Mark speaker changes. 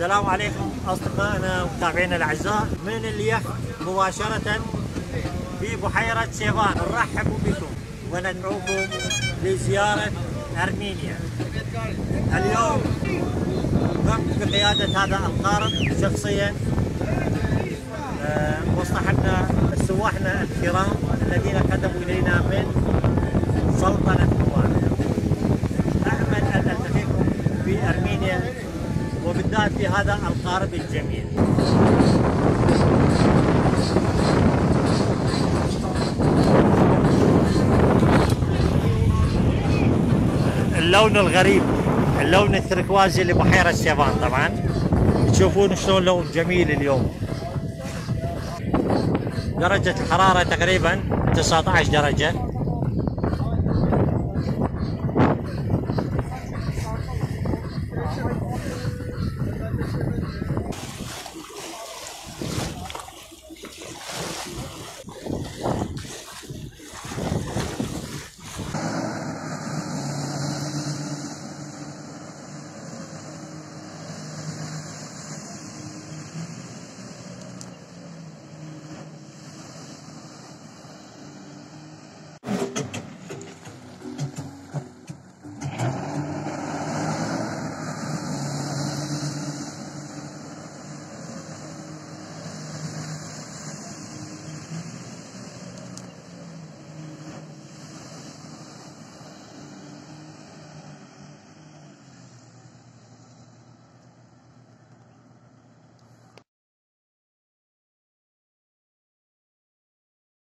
Speaker 1: السلام عليكم أصدقائنا ومتابعينا الأعزاء من اليخت مباشرة في بحيرة سيفان. نرحب بكم وندعوكم لزيارة أرمينيا. اليوم قمت بقيادة هذا القارب شخصيا وصحبنا سواحنا الكرام الذين قدموا إلينا من سلطنة عمان. أأمل أن ألتقيكم في أرمينيا وبالذات في هذا القارب الجميل. اللون الغريب، اللون التركوازي لبحيرة سيفان. طبعا تشوفون شلون لون جميل اليوم. درجة الحرارة تقريبا 19 درجة.